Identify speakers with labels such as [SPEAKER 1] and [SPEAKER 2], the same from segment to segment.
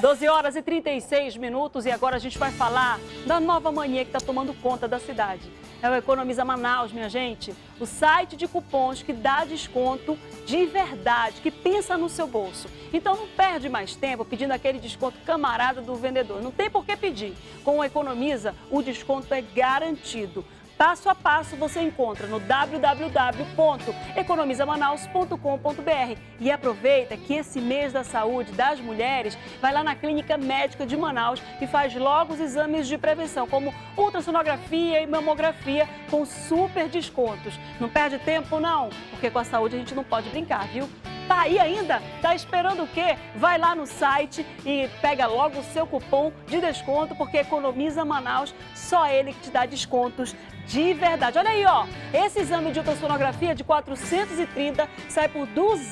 [SPEAKER 1] 12 horas e 36 minutos e agora a gente vai falar da nova mania que está tomando conta da cidade. É o Economiza Manaus, minha gente. O site de cupons que dá desconto de verdade, que pensa no seu bolso. Então não perde mais tempo pedindo aquele desconto camarada do vendedor. Não tem por que pedir. Com o Economiza, o desconto é garantido. Passo a passo você encontra no www.economizamanaus.com.br e aproveita que esse mês da saúde das mulheres vai lá na Clínica Médica de Manaus e faz logo os exames de prevenção, como ultrassonografia e mamografia com super descontos. Não perde tempo não, porque com a saúde a gente não pode brincar, viu? Tá aí ainda? Tá esperando o quê? Vai lá no site e pega logo o seu cupom de desconto, porque Economiza Manaus, só ele que te dá descontos de verdade. Olha aí, ó, esse exame de ultrassonografia de 430 sai por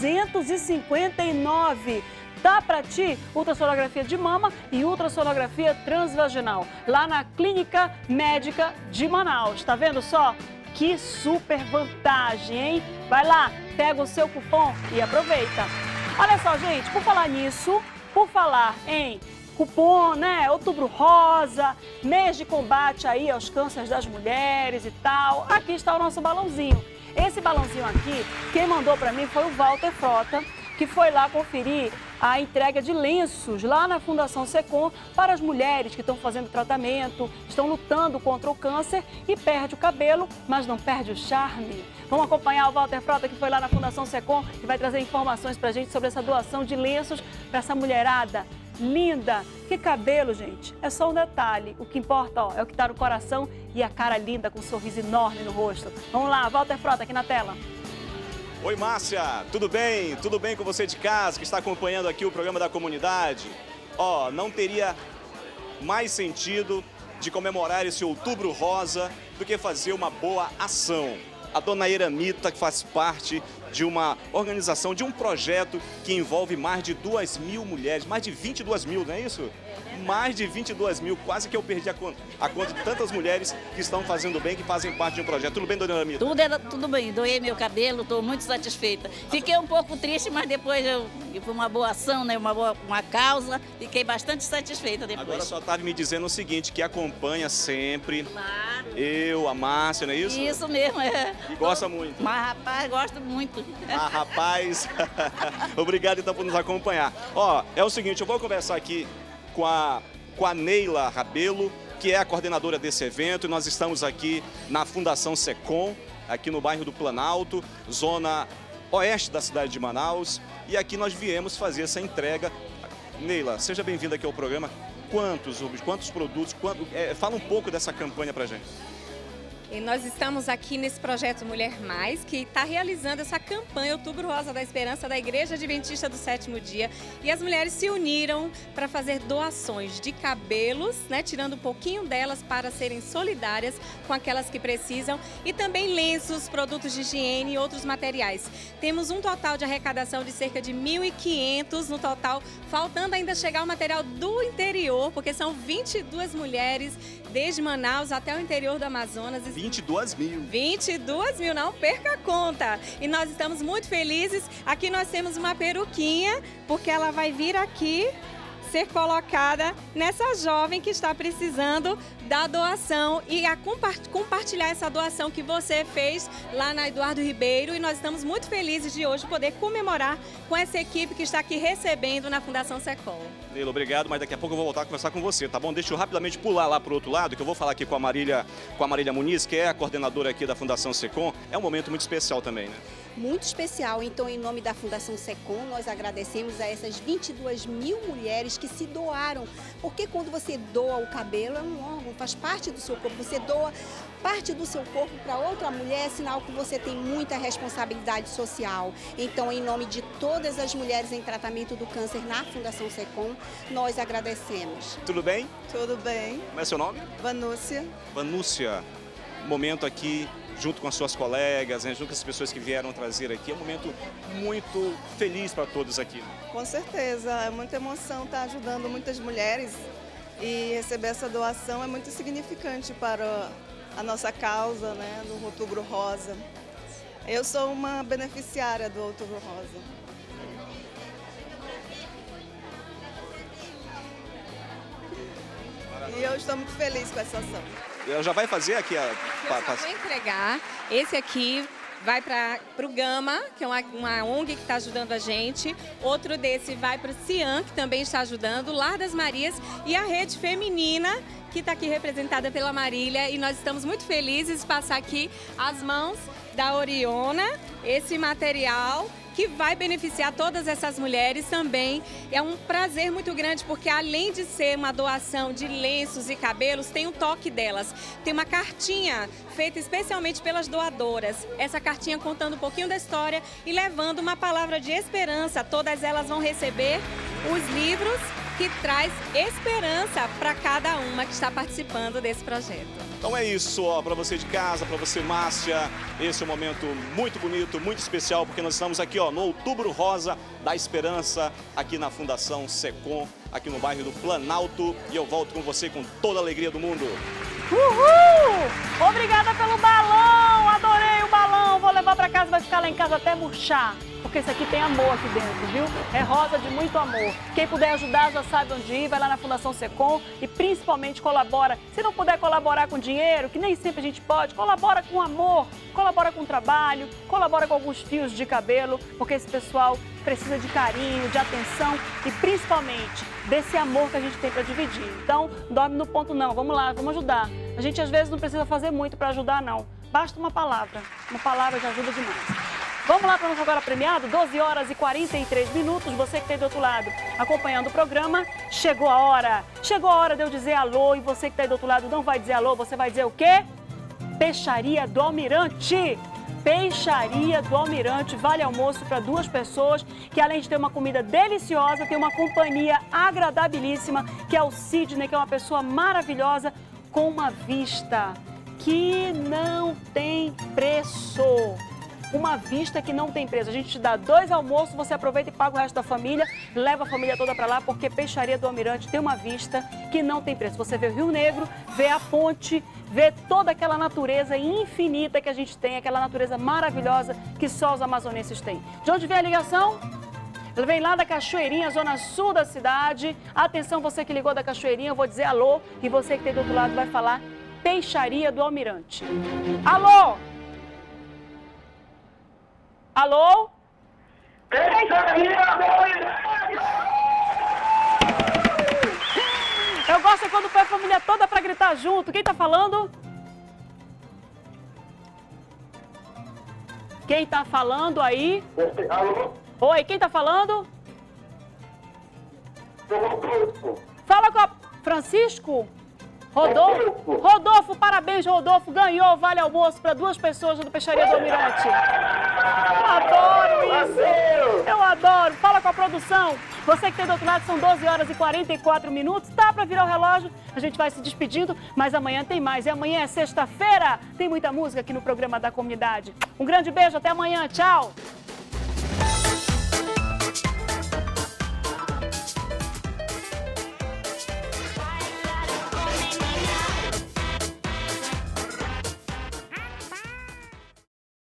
[SPEAKER 1] 259. Dá pra ti ultrassonografia de mama e ultrassonografia transvaginal, lá na Clínica Médica de Manaus. Tá vendo só? Que super vantagem, hein? Vai lá, pega o seu cupom e aproveita. Olha só, gente, por falar nisso, por falar em cupom, né? Outubro Rosa, mês de combate aí aos cânceres das mulheres e tal. Aqui está o nosso balãozinho. Esse balãozinho aqui, quem mandou para mim foi o Walter Frota, que foi lá conferir a entrega de lenços lá na Fundação Secom para as mulheres que estão fazendo tratamento, estão lutando contra o câncer e perde o cabelo, mas não perde o charme. Vamos acompanhar o Walter Frota, que foi lá na Fundação Secom e vai trazer informações para a gente sobre essa doação de lenços para essa mulherada linda. Que cabelo, gente, é só um detalhe. O que importa, ó, é o que está no coração e a cara linda com um sorriso enorme no rosto. Vamos lá, Walter Frota aqui na tela.
[SPEAKER 2] Oi, Márcia, tudo bem? Tudo bem com você de casa que está acompanhando aqui o programa da comunidade? Ó, não teria mais sentido de comemorar esse Outubro Rosa do que fazer uma boa ação. A dona Eramita, que faz parte de uma organização, de um projeto que envolve mais de 2.000 mulheres, mais de 22 mil, não é isso? Mais de 22 mil, quase que eu perdi a conta de tantas mulheres que estão fazendo bem, que fazem parte de um projeto. Tudo bem, dona Eramita?
[SPEAKER 3] Tudo bem, doei meu cabelo, estou muito satisfeita. Fiquei um pouco triste, mas depois foi uma boa ação, né? uma causa, fiquei bastante satisfeita depois.
[SPEAKER 2] Agora só estava me dizendo o seguinte, que acompanha sempre.
[SPEAKER 3] Claro.
[SPEAKER 2] Eu, a Márcia, não é isso?
[SPEAKER 3] Isso mesmo, é.
[SPEAKER 2] E gosta muito.
[SPEAKER 3] Mas, rapaz, gosto muito.
[SPEAKER 2] Ah, rapaz. Obrigado, então, por nos acompanhar. Ó, é o seguinte, eu vou conversar aqui com a Neila Rabelo, que é a coordenadora desse evento. Nós estamos aqui na Fundação Secom, aqui no bairro do Planalto, zona oeste da cidade de Manaus. E aqui nós viemos fazer essa entrega. Neila, seja bem-vinda aqui ao programa. Quantos produtos, fala um pouco dessa campanha pra gente.
[SPEAKER 4] E nós estamos aqui nesse projeto Mulher Mais, que está realizando essa campanha Outubro Rosa da Esperança da Igreja Adventista do Sétimo Dia. E as mulheres se uniram para fazer doações de cabelos, né, tirando um pouquinho delas para serem solidárias com aquelas que precisam. E também lenços, produtos de higiene e outros materiais. Temos um total de arrecadação de cerca de 1.500 no total, faltando ainda chegar o material do interior, porque são 22 mulheres, desde Manaus até o interior do Amazonas.
[SPEAKER 2] 22 mil.
[SPEAKER 4] 22 mil, não perca a conta. E nós estamos muito felizes. Aqui nós temos uma peruquinha, porque ela vai vir aqui ser colocada nessa jovem que está precisando da doação e a compartilhar essa doação que você fez lá na Eduardo Ribeiro. E nós estamos muito felizes de hoje poder comemorar com essa equipe que está aqui recebendo na Fundação Secom.
[SPEAKER 2] Neila, obrigado, mas daqui a pouco eu vou voltar a conversar com você, tá bom? Deixa eu rapidamente pular lá para o outro lado, que eu vou falar aqui com a Marília Muniz, que é a coordenadora aqui da Fundação Secom. É um momento muito especial também, né?
[SPEAKER 5] Muito especial. Então, em nome da Fundação Secom, nós agradecemos a essas 22 mil mulheres que se doaram. Porque quando você doa o cabelo, é um órgão, faz parte do seu corpo. Você doa parte do seu corpo para outra mulher, é sinal que você tem muita responsabilidade social. Então, em nome de todas as mulheres em tratamento do câncer na Fundação Secom, nós agradecemos.
[SPEAKER 2] Tudo bem?
[SPEAKER 6] Tudo bem.
[SPEAKER 2] Como é seu nome?
[SPEAKER 6] Vanúcia.
[SPEAKER 2] Vanúcia, momento aqui junto com as suas colegas, né, junto com as pessoas que vieram trazer aqui, é um momento muito feliz para todos aqui.
[SPEAKER 6] Com certeza, é muita emoção estar ajudando muitas mulheres e receber essa doação é muito significante para a nossa causa, né, do Outubro Rosa. Eu sou uma beneficiária do Outubro Rosa. E eu estou muito feliz com essa ação.
[SPEAKER 2] Já vai fazer aqui a...
[SPEAKER 4] Eu vou entregar. Esse aqui vai para o Gama, que é uma ONG que está ajudando a gente. Outro desse vai para o Cian, que também está ajudando. O Lar das Marias e a Rede Feminina, que está aqui representada pela Marília. E nós estamos muito felizes de passar aqui as mãos da Oriona, esse material que vai beneficiar todas essas mulheres também. É um prazer muito grande, porque além de ser uma doação de lenços e cabelos, tem um toque delas. Tem uma cartinha feita especialmente pelas doadoras. Essa cartinha contando um pouquinho da história e levando uma palavra de esperança. Todas elas vão receber os livros que traz esperança para cada uma que está participando desse projeto.
[SPEAKER 2] Então é isso, ó, para você de casa, para você, Márcia. Esse é um momento muito bonito, muito especial, porque nós estamos aqui, ó, no Outubro Rosa da Esperança, aqui na Fundação Secom, aqui no bairro do Planalto. E eu volto com você com toda a alegria do mundo.
[SPEAKER 1] Uhul! Obrigada pelo balão! Adorei o balão! Vou levar para casa, vai ficar lá em casa até murchar. Porque esse aqui tem amor aqui dentro, viu? É rosa de muito amor. Quem puder ajudar já sabe onde ir, vai lá na Fundação Secom e principalmente colabora. Se não puder colaborar com dinheiro, que nem sempre a gente pode, colabora com amor, colabora com trabalho, colabora com alguns fios de cabelo, porque esse pessoal precisa de carinho, de atenção e principalmente desse amor que a gente tem para dividir. Então, dorme no ponto não, vamos lá, vamos ajudar. A gente às vezes não precisa fazer muito para ajudar não, basta uma palavra já ajuda demais. Vamos lá para o nosso agora premiado, 12 horas e 43 minutos, você que está do outro lado acompanhando o programa, chegou a hora de eu dizer alô e você que está do outro lado não vai dizer alô, você vai dizer o quê? Peixaria do Almirante! Peixaria do Almirante, vale almoço para 2 pessoas, que além de ter uma comida deliciosa, tem uma companhia agradabilíssima, que é o Sidney, que é uma pessoa maravilhosa, com uma vista que não tem preço. Uma vista que não tem preço. A gente te dá 2 almoços, você aproveita e paga o resto da família, leva a família toda para lá, porque Peixaria do Almirante tem uma vista que não tem preço. Você vê o Rio Negro, vê a ponte, vê toda aquela natureza infinita que a gente tem, aquela natureza maravilhosa que só os amazonenses têm. De onde vem a ligação? Ela vem lá da Cachoeirinha, zona sul da cidade. Atenção, você que ligou da Cachoeirinha, eu vou dizer alô e você que tem do outro lado vai falar Peixaria do Almirante. Alô? Alô? Eu gosto quando põe a família toda para gritar junto. Quem tá falando? Quem tá falando aí?
[SPEAKER 7] Alô?
[SPEAKER 1] Oi, quem tá falando? Fala com a Francisco? Rodolfo? Rodolfo, parabéns, Rodolfo. Ganhou o vale almoço para 2 pessoas do Peixaria do Almirante. Eu adoro isso. Eu adoro. Fala com a produção. Você que tem do outro lado, são 12 horas e 44 minutos. Tá para virar o relógio. A gente vai se despedindo, mas amanhã tem mais. E amanhã é sexta-feira. Tem muita música aqui no programa da comunidade. Um grande beijo, até amanhã. Tchau.